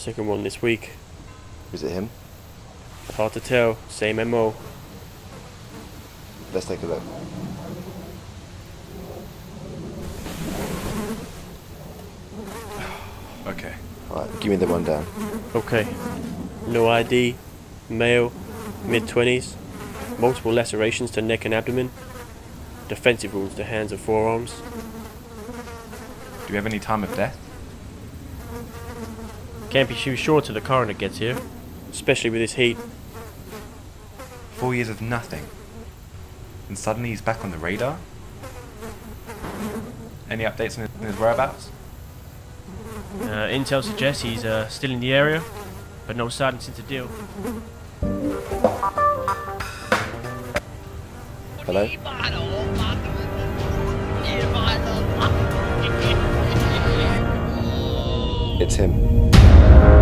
Second one this week. Is it him? Hard to tell, same MO. Let's take a look. Okay. Alright, give me the rundown. Okay. No ID, male, mid-20s, multiple lacerations to neck and abdomen, defensive wounds to hands and forearms. Do we have any time of death? Can't be too sure till the coroner gets here, especially with this heat. 4 years of nothing. And suddenly he's back on the radar? Any updates on his whereabouts? Intel suggests he's still in the area, but no sign since the deal. Hello? It's him.